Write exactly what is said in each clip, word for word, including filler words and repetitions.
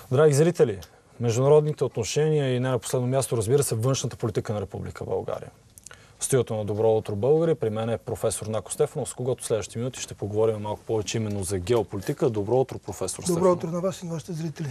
Драги зрители, международните отношения и не на последно място, разбира се, външната политика на Република България. В студиото на Добро утро, българи, при мен е професор Нако Стефанов, с когото следващите минути ще поговорим малко повече именно за геополитика. Добро утро, професор Стефанов. Добро утро на вас и на вашите зрители.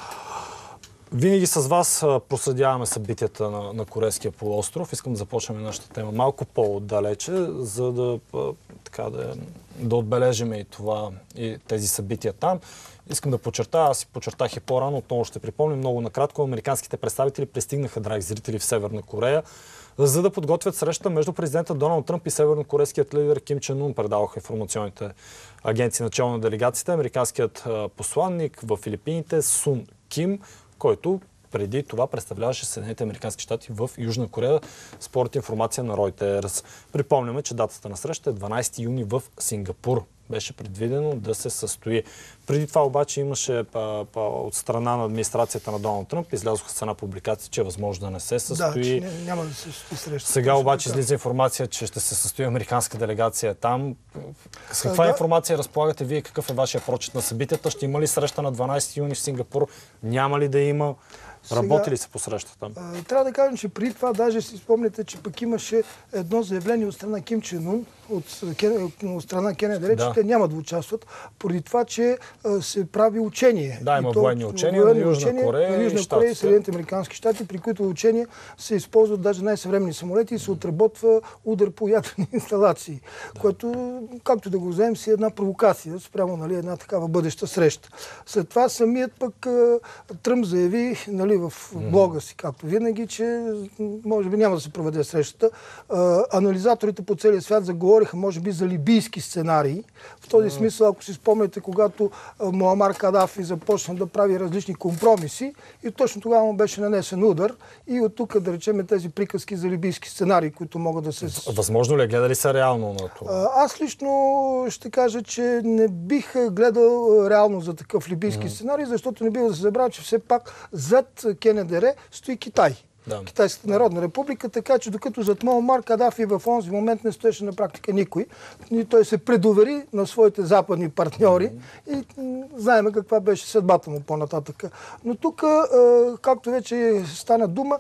Винаги с вас проследяваме събитията на, на Корейския полуостров. Искам да започнем нашата тема малко по-отдалече, за да, така, да, да отбележим и това, и тези събития там. Искам да подчертая, аз си подчертах и по-рано, отново ще припомня много накратко, американските представители пристигнаха, драги зрители, в Северна Корея, за да подготвят среща между президента Доналд Тръмп и севернокорейският лидер Ким Чен Ун, предаваха информационните агенции начало на делегацията, американският посланник в Филипините Сун Ким, който преди това представляваше Съединените американски щати в Южна Корея, според информация на Reuters. Припомняме, че датата на среща е дванадесети юни в Сингапур. Беше предвидено да се състои. Преди това обаче имаше па, па, от страна на администрацията на Доналд Тръмп, излязоха с една публикация, че е възможно да не се състои. Да, че няма да се състои среща. Сега обаче излиза информация, че ще се състои американска делегация там. С каква а, информация да. разполагате вие? Какъв е вашия прочит на събитията? Ще има ли среща на дванадесети юни в Сингапур? Няма ли да има? Работи ли се по среща там? А, трябва да кажем, че преди това даже си спомняте, че пък имаше едно заявление от страна Ким Чен Ун, от, от страна КНДР, да. че те няма да участват, поради това, че а, се прави учение. Да, има и то, военни учения на Южна Корея, на Южна и Корея и Съединените американски щати, при които учения се използват даже най-съвременни самолети и се отработва удар по ядрени инсталации, да. което, както да го вземем, си е една провокация спрямо, нали, една такава бъдеща среща. След това самият пък Тръмп заяви, нали, в блога си, както винаги, че може би няма да се проведе срещата. Анализаторите по целия свят заговориха, може би, за либийски сценарии. В този смисъл, ако си спомняте, когато Муамар Кадафи започна да прави различни компромиси и точно тогава му беше нанесен удар и от тук, да речем, тези приказки за либийски сценарии, които могат да се... Възможно ли е? Гледали са реално на това? Аз лично ще кажа, че не бих гледал реално за такъв либийски mm-hmm. сценарий, защото не бива да се забравя, че все пак зад КНДР стои Китай. Да. Китайската народна република, така че докато зад Муамар Кадафи в онзи момент не стоеше на практика никой, и той се предовери на своите западни партньори mm-hmm. и знаем каква беше съдбата му по-нататък. Но тук, както вече стана дума,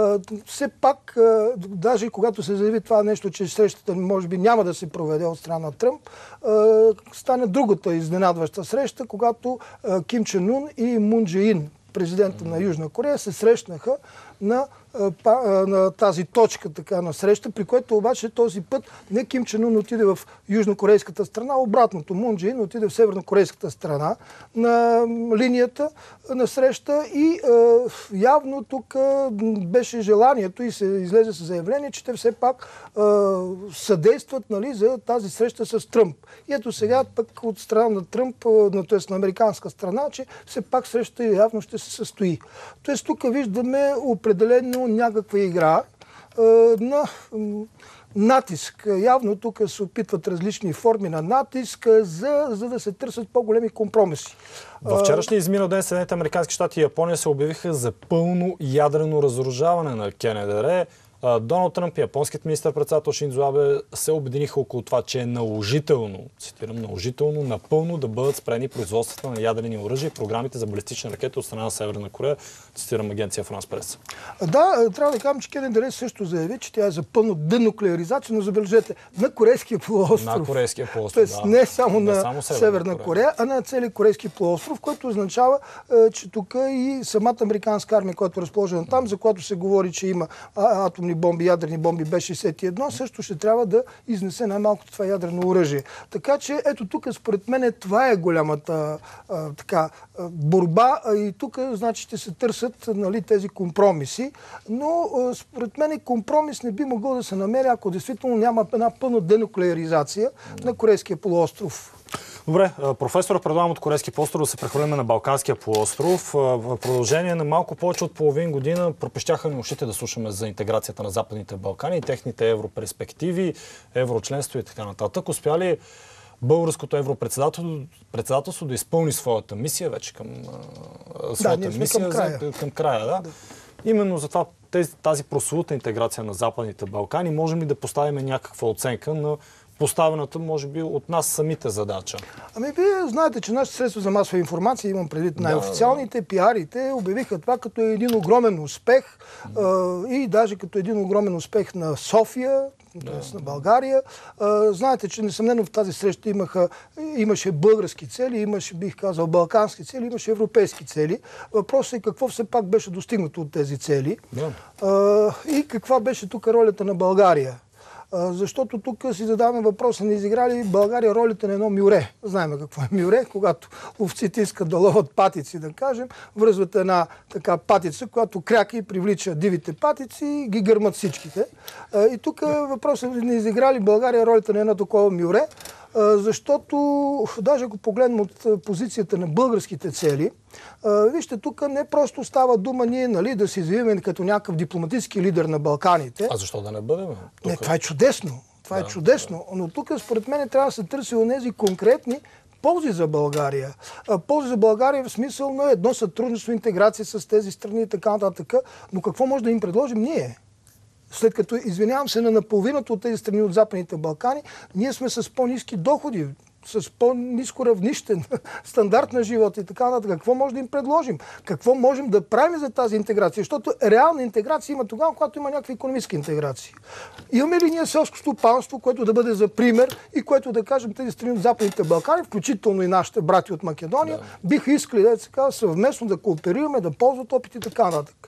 все пак, даже когато се заяви това нещо, че срещата може би няма да се проведе от страна на Тръмп, стана другата изненадваща среща, когато Ким Чен Ун и Мун Дже Ин, президента на Южна Корея, се срещнаха на, на тази точка така, на среща, при което обаче този път не Ким Чен Ун отиде в южнокорейската страна, обратното. Мун Дже Ин отиде в севернокорейската страна на линията на среща и е, явно тук беше желанието и се излезе с заявление, че те все пак е, съдействат, нали, за тази среща с Тръмп. И ето сега пък от страна на Тръмп, т.е. на американска страна, че все пак среща явно ще се състои. Тоест тук виждаме определено някаква игра е, на натиск. Явно тук се опитват различни форми на натиск, за, за да се търсят по-големи компромиси. Във вчерашния изминал ден Съединените американски щати и Япония се обявиха за пълно ядрено разоръжаване на КНДР. Доналд Тръмп и японският министър-председател Шинзо Абе се обединиха около това, че е наложително, цитирам, наложително, напълно да бъдат спрени производствата на ядрени оръжия и програмите за балистични ракети от страна на Северна Корея, цитирам агенция Франс Прес. Да, трябва да кажем, че КНДР също заяви, че тя е за пълно денуклеаризация, но забележете, на Корейския полуостров. На Корейския полуостров, Тоест, да. не само не на само Северна, Северна Корея. Корея, а на целия Корейски полуостров, което означава, че тук и самата американска армия, която е разположена там, за която се говори, че има атомни бомби, ядрени бомби Б шейсет и едно, също ще трябва да изнесе най-малкото това ядрено оръжие. Така че ето тук според мен това е голямата а, така, борба а, и тук значи ще се търсят, нали, тези компромиси, но а, според мен компромис не би могъл да се намери, ако действително няма една пълна денуклеаризация на Корейския полуостров. Добре, професора, предлагам от Корейския полуостров да се прехвърлим на Балканския полуостров. В продължение на малко повече от половин година пропещяха ни ушите да слушаме за интеграцията на Западните Балкани и техните европерспективи, еврочленство и така нататък. Успяли българското европредседателство да изпълни своята мисия вече към своята да, мисия към края. За, към края да. Да. Именно за това тази, тази прословута интеграция на Западните Балкани, можем ли да поставим някаква оценка на поставената, може би, от нас самите задача. Ами вие знаете, че нашите средства за масова информация, имам предвид най-официалните, пиарите, обявиха това като един огромен успех а, и даже като един огромен успех на София, т.е. на България. А, знаете, че несъмнено в тази среща имаха, имаше български цели, имаше, бих казал, балкански цели, имаше европейски цели. Въпросът е какво все пак беше достигнато от тези цели. Да. А, и каква беше тук ролята на България. Защото тук си задаваме въпроса, не изиграли България ролите на едно мюре. Знаем какво е мюре, когато овците искат да ловят патици, да кажем, връзват една така патица, която кряка и привлича дивите патици и ги гърмат всичките. И тук въпросът е, не изиграли България ролите на едно такова мюре, защото, даже ако погледнем от позицията на българските цели, вижте, тук не просто става дума ние, нали, да се изявим като някакъв дипломатически лидер на Балканите. А защо да не бъдем? Не, това е чудесно. Това да, е чудесно. Да. Но тук, според мен, трябва да се търси онези конкретни ползи за България. Ползи за България в смисъл на едно сътрудничество, интеграция с тези страни и така нататък. Но какво може да им предложим ние? След като, извинявам се, на наполовината от тези страни от Западните Балкани, ние сме с по-ниски доходи, с по-ниско равнище, стандарт на живота и така нататък. Какво може да им предложим? Какво можем да правим за тази интеграция? Защото реална интеграция има тогава, когато има някаква икономическа интеграция. Имаме ли ние селско стопанство, което да бъде за пример и което да кажем тези страни от Западните Балкани, включително и нашите брати от Македония, да. биха искали да се казва съвместно да кооперираме, да ползват опит и така нататък.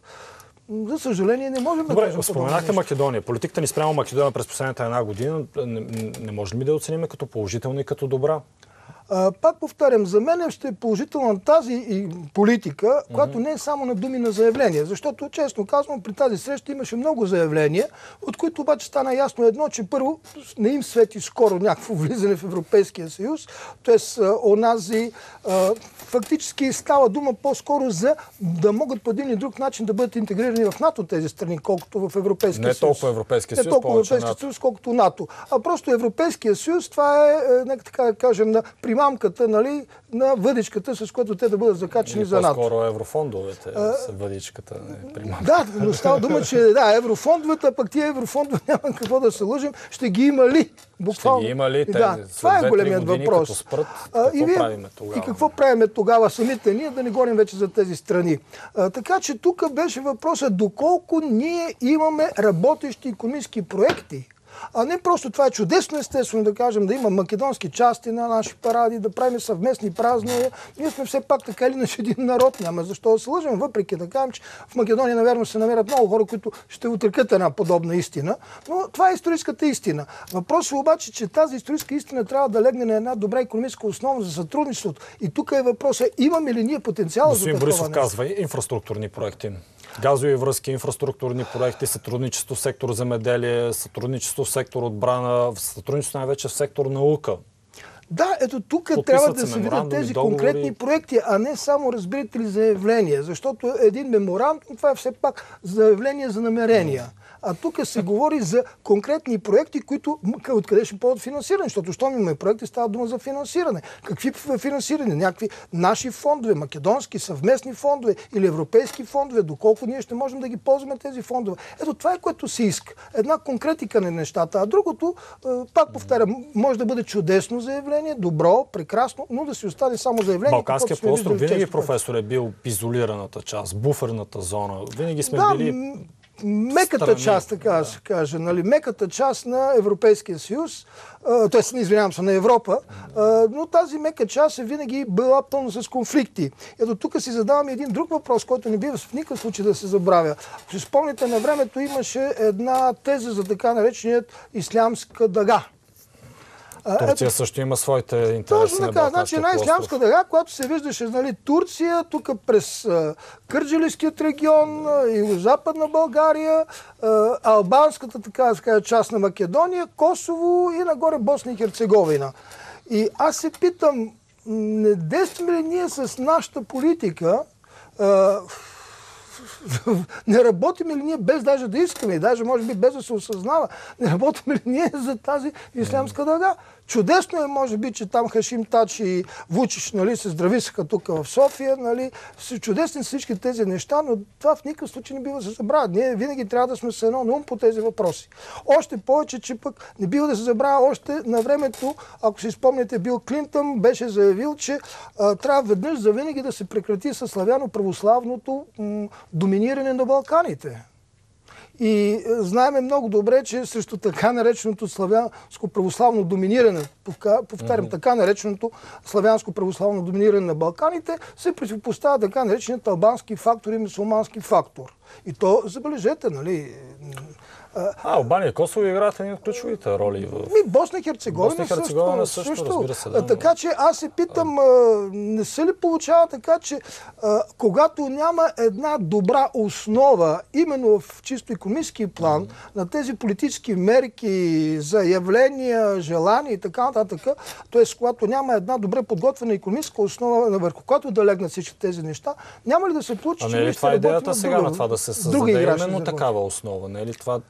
За съжаление, не можем да Добре, кажем споменахте Македония. Политиката ни спрямо Македония през последната една година не, не можем ли да оценим като положителна и като добра? А, пак повтарям, за мен ще е положителна тази и политика, mm-hmm. която не е само на думи на заявления. Защото, честно казвам, при тази среща имаше много заявления, от които обаче стана ясно едно, че първо не им свети скоро някакво влизане в Европейския съюз. Тоест, онази а, фактически става дума по-скоро за да могат по един и друг начин да бъдат интегрирани в НАТО тези страни, колкото в Европейския не съюз. Толкова Европейския съюз, не толкова Европейския съюз, колкото НАТО. А просто Европейския съюз, това е, нека така да кажем, на примамката, нали, на въдичката, с което те да бъдат закачени или за НАТО. По-скоро еврофондовете а, са въдичката, не примамката. Да, но става дума, че да, еврофондовете, а пък тия еврофондове няма какво да се лъжим, ще ги има ли? Буквално. Ще ги има ли? Те, да, това е големият въпрос. Като спрат, какво и, вие, правиме тогава? И какво правиме тогава самите ние, да не говорим вече за тези страни. А, така че тук беше въпросът доколко ние имаме работещи икономически проекти. А не просто това е чудесно, естествено, да кажем, да има македонски части на наши паради, да правим съвместни празнувания. Ние сме все пак така или иначе един народ, няма защо да се лъжим, въпреки да кажем, че в Македония, наверно, се намерят много хора, които ще отрекат една подобна истина. Но това е историческата истина. Въпросът е обаче, че тази историческа истина трябва да легне на една добра икономическа основа за сътрудничеството. И тук е въпросът, имаме ли ние потенциал за такова Борисов нещо? казва и инфраструктурни проекти. Газови връзки, инфраструктурни проекти, сътрудничество в сектор земеделие, сътрудничество в сектор отбрана, сътрудничество най-вече в сектор наука. Да, ето тук трябва да се видят тези договори, конкретни проекти, а не само, разбирате ли, заявления. Защото един меморандум, това е все пак заявление за намерения. А тук се говори за конкретни проекти, които откъде ще бъдат финансирани, защото щом имаме проекти, става дума за финансиране. Какви финансиране? Някакви наши фондове, македонски, съвместни фондове или европейски фондове, доколко ние ще можем да ги ползваме тези фондове. Ето това е, което се иска. Една конкретика на нещата. А другото, пак повтарям, може да бъде чудесно заявление, добро, прекрасно, но да си остане само заявление. Балканският полуостров винаги, професор, е бил изолираната част, буферната зона. Винаги сме да, били... Меката страни, част, така да се каже, нали, меката част на Европейския съюз, т.е. извинявам се, на Европа, а, но тази мека част е винаги била пълна с конфликти. Ето тук си задаваме един друг въпрос, който не бива в никакъв случай да се забравя. Ако си спомните, на времето имаше една теза за така нареченият ислямска дъга. Турция ето, също има своите интереси на Балканския значи една ислямска дъга, която се виждаше, нали, Турция, тук през а, Кърджалийският регион, югозападна България, а, албанската така, така част на Македония, Косово и нагоре Босна и Херцеговина. И аз се питам, не действаме ли ние с нашата политика, а, не работим ли ние без даже да искаме, и даже може би без да се осъзнава, не работим ли ние за тази ислямска дъга? Чудесно е, може би, че там Хашим Тач и Вучич, нали, се здрависаха тук в София, нали. Чудесни са всички тези неща, но това в никакъв случай не бива да се забравя. Ние винаги трябва да сме с едно на ум по тези въпроси. Още повече, че пък не бива да се забравя още на времето, ако си спомняте, Бил Клинтън беше заявил, че а, трябва веднъж за винаги да се прекрати със славяно-православното доминиране на Балканите. И знаеме много добре, че срещу така нареченото славянско православно доминиране, повтарям, mm-hmm. така нареченото славянско православно доминиране на Балканите, се противопоставя така нареченият албански фактор и мюсюлмански фактор. И то, забележете, нали... А, Албания и Косово играят едни от ключовите роли в... Ми, Босна и Херцеговина също, също, също. Разбира се, да. Така че аз се питам, не се ли получава така, че когато няма една добра основа, именно в чисто икономически план, на тези политически мерки, заявления, желания и така нататък, т.е. когато няма една добре подготвена икономическа основа, върху която да легнат всички тези неща, няма ли да се получи, а че не е ли това идеята сега друга, на това да се създаде именно такава основа? Не е ли това,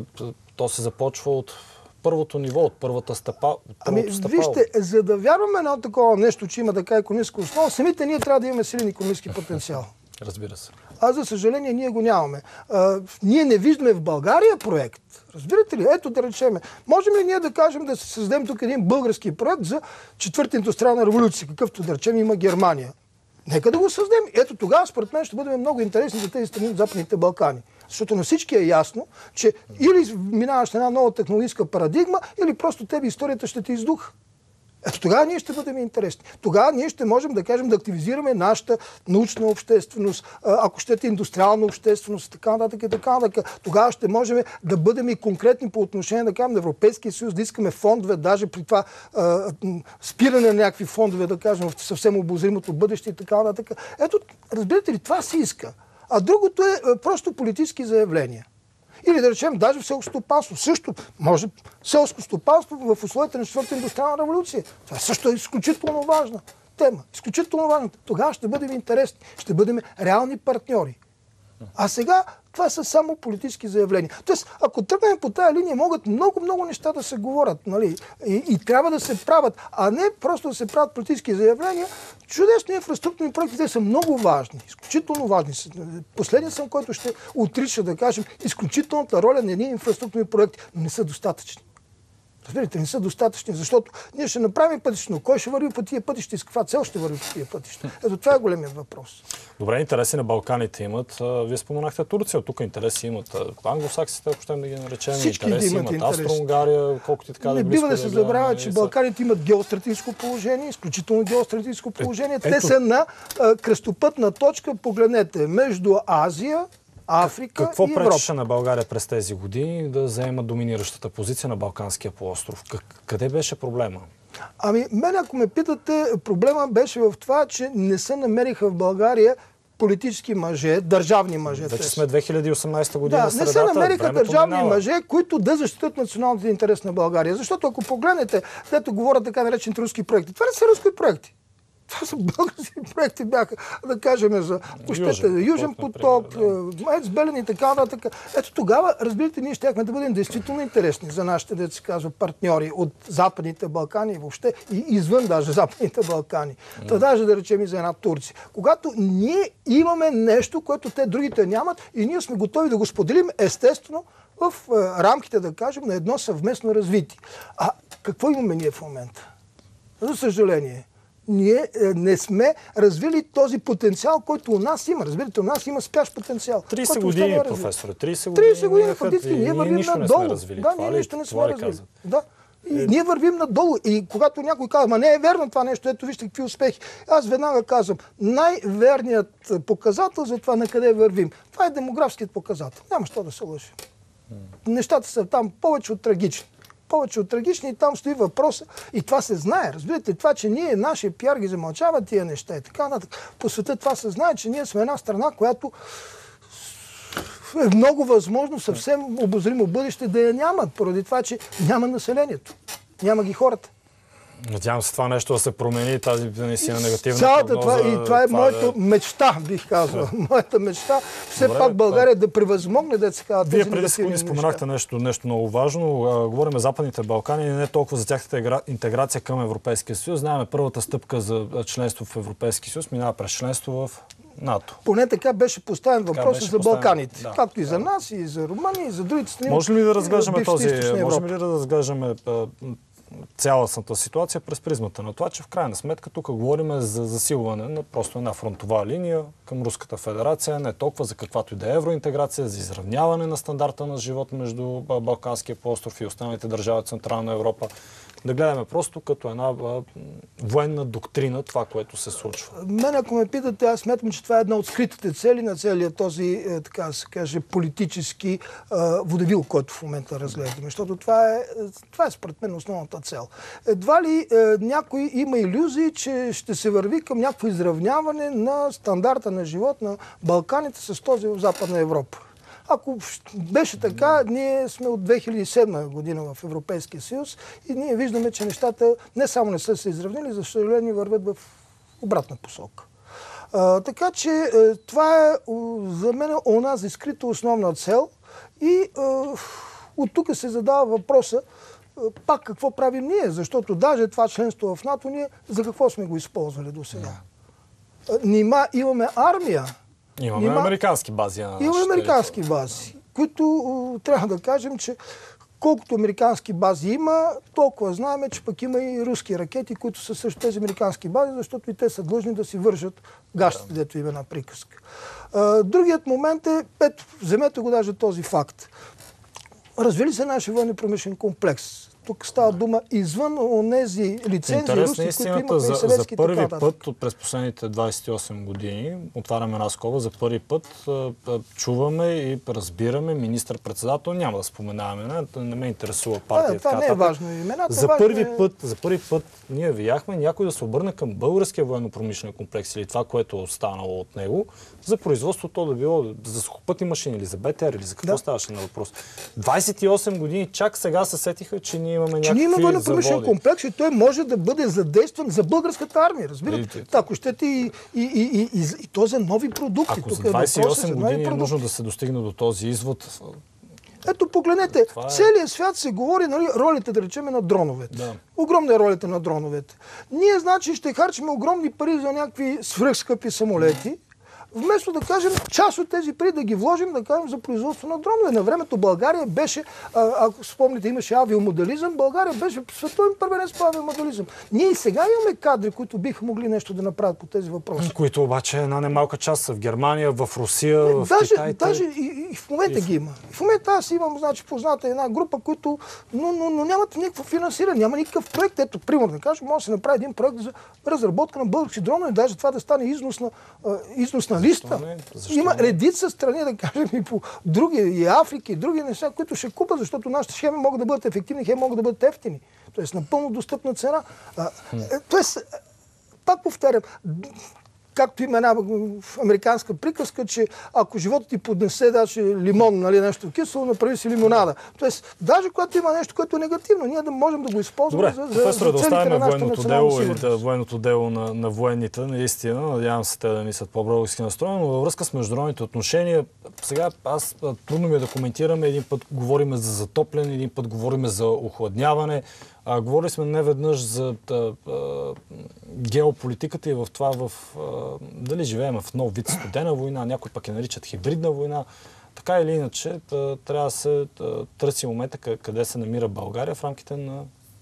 то се започва от първото ниво, от първата стъпа, от първото ами, стъпало? Вижте, за да вярваме на такова нещо, че има така икономическа основа, самите ние трябва да имаме силен икономически потенциал. Разбира се. А за съжаление ние го нямаме. А, ние не виждаме в България проект. Разбирате ли? Ето да речеме. Можем ли ние да кажем да се създадем тук един български проект за четвърта индустриална революция, какъвто да речем има Германия? Нека да го създадем. Ето тогава, според мен, ще бъдем много интересни за тези страни от Западните Балкани. Защото на всички е ясно, че или минаваш една нова технологическа парадигма, или просто тебе историята ще те издуха. Ето тогава ние ще бъдем интересни. Тогава ние ще можем да кажем да активизираме нашата научна общественост, ако щете индустриална общественост, така нататък и така нататък. Тогава ще можем да бъдем и конкретни по отношение да кажем на Европейския съюз, да искаме фондове, даже при това а, спиране на някакви фондове, да кажем в съвсем обозримото бъдеще и така нататък. Ето, разбирате ли, това се иска. А другото е просто политически заявления. Или да речем, даже в селско стопанство. Също може селско стопанство в условията на четвърта индустриална революция. Това също е изключително важна тема. Изключително важна. Тогава ще бъдем интересни. Ще бъдем реални партньори. А сега това са само политически заявления. Тоест, ако тръгнем по тая линия, могат много-много неща да се говорят. Нали? И, и трябва да се правят, а не просто да се правят политически заявления. Чудесни инфраструктурни проекти, те са много важни. Изключително важни. Последният съм, който ще отрича, да кажем, изключителната роля на едни инфраструктурни проекти, но не са достатъчни. Разбирате, не са достатъчни, защото ние ще направим пътища, но кой ще върви по тия пътища и с каква цел ще върви по тия пътища? Ето това е големият въпрос. Добре, интереси на Балканите имат. Вие споменахте Турция, от тук интереси имат. Англосаксите, ако ще да ги наречем, всички интереси да имат. имат. Австро-Унгария, колкото и така да не е бива да се да забравя, гледаме, че са... Балканите имат геостратегическо положение, изключително геостратегическо положение. Е, Те ето... са на а, кръстопътна точка, погледнете, между Азия, Африка Какво и Европа. пречеше на България през тези години да заема доминиращата позиция на Балканския полуостров? Къде беше проблема? Ами, мен ако ме питате, проблема беше в това, че не се намериха в България политически мъже, държавни мъже. Вече сме две хиляди и осемнадесета година. Да, средата, не се намериха държавни минава. мъже, които да защитят националния интерес на България. Защото ако погледнете, дето говорят така наречените руски проекти, това не са руски проекти. Това са български проекти бяха, да кажем, за Южен, Южен поток, Ец Белене и така нататък. Ето тогава, разбирате, ние щяхме да бъдем действително интересни за нашите, да се казва, партньори от Западните Балкани и въобще и извън даже Западните Балкани. Mm. Та даже да речем и за една Турция. Когато ние имаме нещо, което те другите нямат и ние сме готови да го споделим, естествено, в е, рамките, да кажем, на едно съвместно развитие. А какво имаме ние в момента? За съжаление, ние не сме развили този потенциал, който у нас има. Разбирате, у нас има спящ потенциал. тридесет години, професоре. тридесет години, тридесет години фактически ние вървим надолу. Да, ние нищо не сме развили. Да. И е... ние вървим надолу. И когато някой казва, ма не е верно това нещо, ето вижте какви успехи. Аз веднага казвам, най-верният показател за това на къде вървим, това е демографският показател. Няма що да се лъжи. Нещата са там повече от трагични. Повече от трагични и там стои въпроса. И това се знае. Разбирате, това, че ние, нашия пиар ги замълчава тия неща и така нататък. По света това се знае, че ние сме една страна, която е много възможно съвсем обозримо бъдеще да я няма, поради това, че няма населението. Няма ги хората. Надявам се това нещо да се промени, тази наистина негативна Цялата прогноза. Това, и това е това моята да... мечта, бих казал. Моята мечта все Добре, пак България да превъзмогне да се казва тези Вие преди негативни секунди споменахте нещо, нещо много важно. А, говорим за Западните Балкани, не толкова за тяхната интеграция към Европейския съюз. Знаем, първата стъпка за членство в Европейския съюз минава през членство в НАТО. Поне така беше поставен въпросът за поставен, Балканите. да, както и да. за нас, и за Румъния, и за другите страни. Може ли да разглеждаме този, Източна можем ли да разглеждаме цялостната ситуация през призмата на това, че в крайна сметка тук говорим за засилване на просто една фронтова линия към Руската федерация, не толкова за каквато и да е евроинтеграция, за изравняване на стандарта на живот между Балканския полуостров и останалите държави от Централна Европа. Да гледаме просто като една а, военна доктрина това, което се случва. Мен, ако ме питате, аз смятам, че това е една от скритите цели на целия този, е, така да се каже, политически е, водевил, който в момента разглеждаме. Защото това е, това е според мен основната цел. Едва ли е, някой има илюзии, че ще се върви към някакво изравняване на стандарта на живот на Балканите с този в Западна Европа. Ако беше така, ние сме от две хиляди и седма година в Европейския съюз и ние виждаме, че нещата не само не са се изравнили, за съжаление вървят в обратна посока. А, така че е, това е за мен онази скрита основна цел и е, от тук се задава въпроса е, пак какво правим ние, защото даже това членство в НАТО ние за какво сме го използвали до сега? Нима имаме армия. Имаме Нима... американски бази. На Имаме американски бази, които трябва да кажем, че колкото американски бази има, толкова знаем, че пък има и руски ракети, които са също тези американски бази, защото и те са длъжни да си вършат гащите, да. Дето има една приказка. Другият момент е, ето, вземете го даже този факт. Развили се нашия военно-промишлен комплекс. Тук става дума извън онези лицензии руски, които имаха за, и съветски. За първи така, път през последните двадесет и осем години, отваряме една скоба, за първи път чуваме и разбираме министър-председател, няма да споменаваме, не, не ме интересува партия. Да, това така, не е важно имената. За важно първи е... път, за първи път ние видяхме някой да се обърне към българския военно-промишлен комплекс или това, което е останало от него, за производството да било за сухопътни машини или за БТР или за какво да. Ставаше на въпрос. двадесет и осем години чак сега се сетиха, че ние имаме някакви че ние имаме военно-промишлен комплекс и той може да бъде задействан за българската армия, разбирате? Ако щете и, и, и, и, и, и то за нови продукти. Ако за двадесет и осем години е нужно да се достигне до този извод. Ето погледнете, е... целият свят се говори, нали, ролите, да речем, на дроновете. Да. Огромна е ролята на дроновете. Ние, значи, ще харчим огромни пари за някакви свръхскъпи самолети, вместо да кажем част от тези пари да ги вложим, да кажем за производство на дронове. На времето България беше, а, ако спомните, имаше авиомоделизъм, България беше световен първенец по авиомоделизъм. Ние и сега имаме кадри, които биха могли нещо да направят по тези въпроси. Които обаче една немалка част са в Германия, в Русия, не, в даже, Китай. Даже и, и в момента и в... ги има. И в момента аз имам, значи, позната една група, които но, но, но нямат никакво финансиране, няма никакъв проект. Ето, примерно, да кажем, може да се направи един проект за разработка на български дронове, даже това да стане износна, износна листа. Има редица страни, да кажем, и по други, и Африка, и други неща, които ще купат, защото нашите схеми могат да бъдат ефективни, хеми могат да бъдат ефтини. Тоест, напълно достъпна цена. А, тоест, пак повтарям, както има една американска приказка, че ако животът ти поднесе даже лимон, нали, нещо кисело, направи си лимонада. Тоест, даже когато има нещо, което е негативно, ние да можем да го използваме. Добре, за, за, за да оставим военното дело и да, военното дело на, на военните, наистина, надявам се те да не са по-български настроени, но във връзка с международните отношения, сега аз трудно ми е да коментираме, един път говорим за затопляне, един път говорим за охладняване. А, говорили сме не веднъж за а, а, геополитиката и в това, в, а, дали живеем в нов вид студена война, някои пък я наричат хибридна война. Така или иначе, а, трябва да се а, търси момента къде се намира България в рамките на,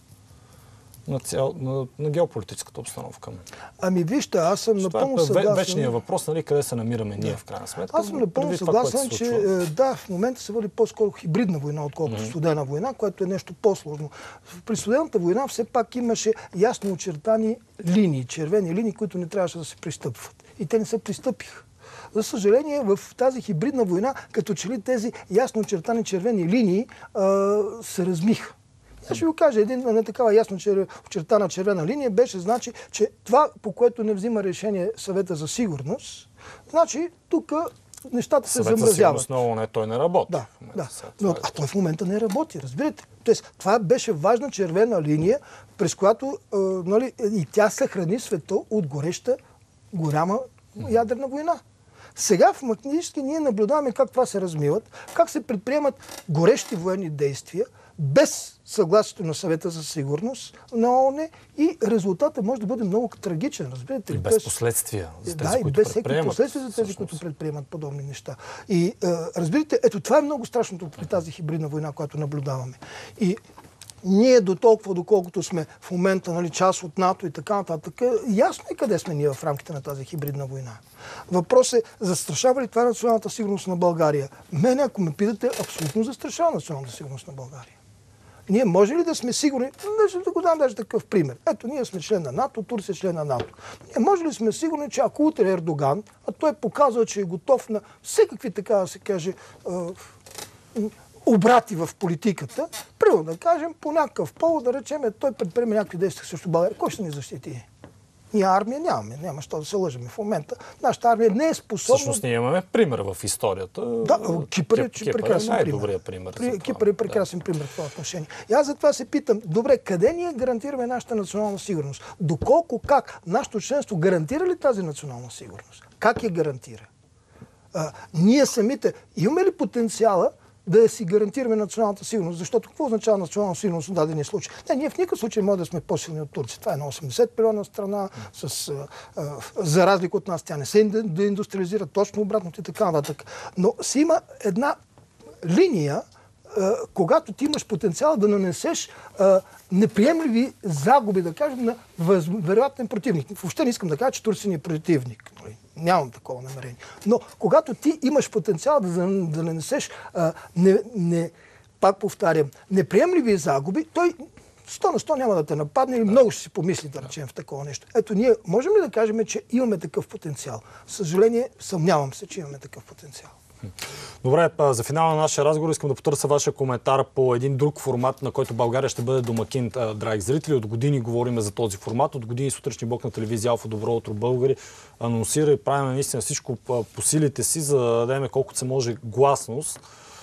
на, цял, на, на геополитическата обстановка. Ами вижте, аз съм Що напълно е съгласен. Вечният въпрос, нали, къде се намираме ние в крайна сметка. Аз съм напълно съгласен, че да, в момента се води по-скоро хибридна война, отколкото mm-hmm. студена война, което е нещо по-сложно. При студената война все пак имаше ясно очертани линии, червени линии, които не трябваше да се пристъпват. И те не се пристъпиха. За съжаление, в тази хибридна война, като че ли тези ясно очертани червени линии а, се размиха. Аз ще ви кажа, една такава ясно очертана червена линия беше, значи, че това, по което не взима решение Съвета за сигурност, значи тук нещата се Съвет замразяват. за сигурност на ООН, той не работи. Да, да. Но, а той в момента не работи, разбирате. Тоест, това беше важна червена линия, през която е, нали, и тя съхрани света от гореща, голяма ядрена война. Сега в Магнитски ние наблюдаваме как това се размиват, как се предприемат горещи военни действия, без съгласието на Съвета за сигурност на ООН и резултатът може да бъде много трагичен, разбирате ли? И без последствия за тези, да, които и без всеки последствия за тези, всъщност. които предприемат подобни неща. И е, разбирате, ето това е много страшното при тази хибридна война, която наблюдаваме. И ние до толкова, доколкото сме в момента, нали, част от НАТО и така нататък, ясно е къде сме ние в рамките на тази хибридна война. Въпрос е, застрашава ли това националната сигурност на България? Мене, ако ме питате, абсолютно застрашава националната сигурност на България. Ние може ли да сме сигурни, да го дам даже такъв пример. Ето, ние сме член на НАТО, Турция е член на НАТО. Ние може ли сме сигурни, че ако утре Ердоган, а той е показал, че е готов на всекакви, така да се каже, обрати в политиката, примерно да кажем, по някакъв повод, да речем, той предприеме някакви действия срещу България, кой ще ни защити? Ние армия нямаме, няма що да се лъжим. В момента нашата армия не е способна... Всъщност ние имаме пример в историята. Да, Кипър е, че прекрасен пример. Най-добрият пример. При, Кипър е прекрасен да. пример в това отношение. И аз затова се питам, добре, къде ние гарантираме нашата национална сигурност? Доколко, как? Нашето членство гарантира ли тази национална сигурност? Как я гарантира? А, ние самите имаме ли потенциала да си гарантираме националната сигурност? Защото какво означава национална сигурност в дадения случай? Не, ние в никакъв случай може да сме по-силни от Турция. Това е на осемдесет милиона страна, с, а, а, за разлика от нас тя не се деиндустриализира, точно обратното и така нататък. Но си има една линия, а, когато ти имаш потенциал да нанесеш а, неприемливи загуби, да кажем, на вероятен противник. Въобще не искам да кажа, че Турция ни е противник. Нямам такова намерение. Но когато ти имаш потенциал да, да нанесеш, а, не, не, пак повтарям, неприемливи загуби, той сто на сто няма да те нападне или много ще си помисли, да речем, в такова нещо. Ето, ние можем ли да кажем, че имаме такъв потенциал? Съжаление, съмнявам се, че имаме такъв потенциал. Добре, за финал на нашия разговор искам да потърся вашия коментар по един друг формат, на който България ще бъде домакин, драги зрители. От години говорим за този формат. От години сутрешния блок на телевизия Алфа Добро утро Българи анонсира и правим наистина всичко по силите си, за да дадем колкото се може гласност.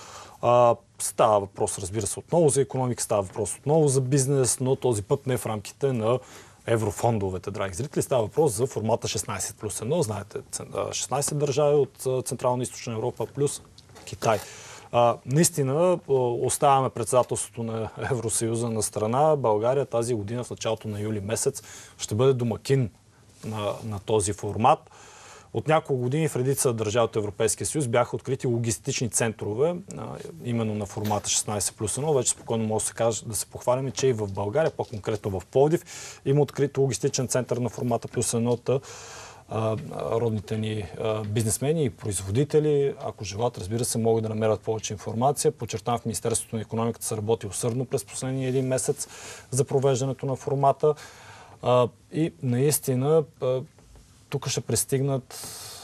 Става въпрос, разбира се, отново за икономика, става въпрос отново за бизнес, но този път не в рамките на еврофондовете, драги зрители. Става въпрос за формата шестнайсет плюс едно. Знаете, шестнайсет държави от Централна и Източна Европа плюс Китай. А, наистина оставяме председателството на Евросъюза на страна. България тази година в началото на юли месец ще бъде домакин на, на този формат. От няколко години в редица държави от Европейския съюз бяха открити логистични центрове, а, именно на формата шестнайсет плюс едно. Вече спокойно може да се каже, да се похвалим, че и в България, по-конкретно в Пловдив, има открит логистичен център на формата плюс едно. Родните ни а, бизнесмени и производители, ако желаят, разбира се, могат да намерят повече информация. Подчертавам, в Министерството на икономиката се работи усърдно през последния един месец за провеждането на формата. А, и наистина а, тук ще пристигнат,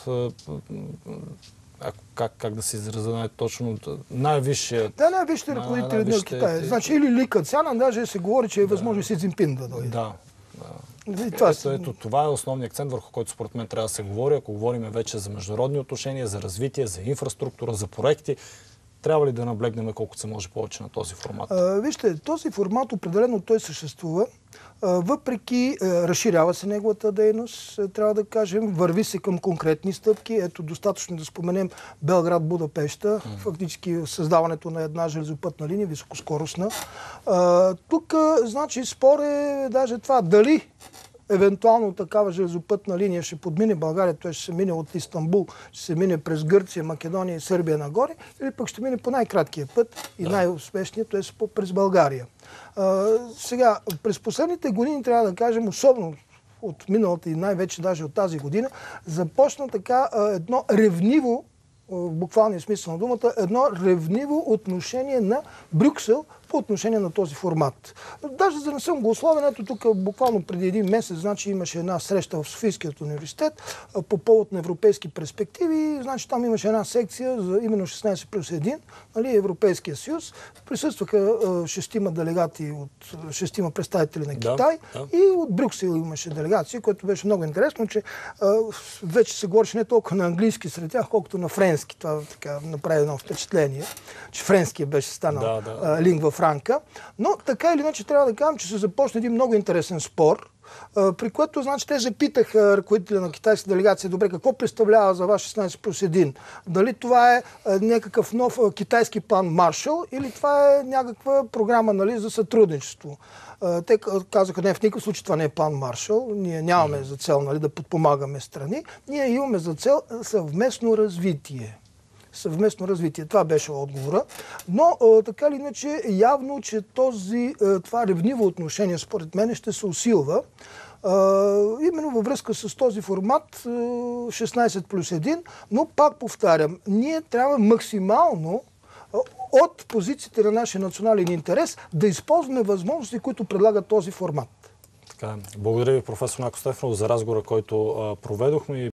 ако, как, как да се изразя най-точно, най-висшия... Да, най-висшите ръководители на Китай. Значи или Ли Кацян, даже се говори, че е възможно Си Цзинпин да дойде. Да. да. Това, ето, ето, това е основният акцент, върху който според мен трябва да се говори. Ако говорим вече за международни отношения, за развитие, за инфраструктура, за проекти, трябва ли да наблегнем колкото се може повече на този формат? А, вижте, този формат определено той съществува. А, въпреки а, разширява се неговата дейност, а, трябва да кажем, върви се към конкретни стъпки. Ето, достатъчно да споменем Белград-Будапеща, mm. фактически създаването на една железопътна линия, високоскоростна. А, тук, значи, спор е даже това, дали евентуално такава железопътна линия ще подмине България, т.е. ще се мине от Истанбул, ще се мине през Гърция, Македония и Сърбия нагоре, или пък ще мине по най-краткия път и да. най-успешния, т.е. през България. А, сега, през последните години, трябва да кажем, особено от миналата и най-вече даже от тази година, започна така едно ревниво, в буквалния смисъл на думата, едно ревниво отношение на Брюксел по отношение на този формат. Даже за да не съм го условен, ето тук буквално преди един месец, значи имаше една среща в Софийският университет по повод на европейски перспективи, значи там имаше една секция за именно шестнайсет плюс един, нали, Европейския съюз. Присъстваха шестима делегати от шестима представители на Китай, да, да. И от Брюксел имаше делегация, което беше много интересно, че а, вече се говореше не толкова на английски сред тях, колкото на френски. Това така направи едно впечатление, че френския беше станал да, да. А, лингва франка. Но така или иначе трябва да кажем, че се започна един много интересен спор, при което, значи, те запитаха ръководителя на китайска делегация, добре, какво представлява за вас шестнайсет плюс един? Дали това е някакъв нов китайски план Маршал или това е някаква програма, нали, за сътрудничество? Те казаха, не, в никакъв случай това не е план Маршал, ние нямаме за цел, нали, да подпомагаме страни, ние имаме за цел съвместно развитие. Съвместно развитие. Това беше отговора. Но така или иначе явно, че този, това ревниво отношение според мен ще се усилва. Именно във връзка с този формат шестнайсет плюс един, но пак повтарям, ние трябва максимално от позициите на нашия национален интерес да използваме възможности, които предлагат този формат. Така, благодаря ви, професор Нако Стефанов, за разговора, който проведохме.